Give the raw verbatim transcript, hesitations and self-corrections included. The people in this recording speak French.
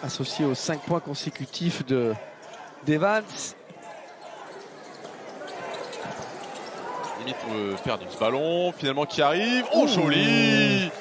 associé aux cinq points consécutifs de d'Evans. Limite euh, perdu ce ballon, finalement qui arrive. Oh, joli!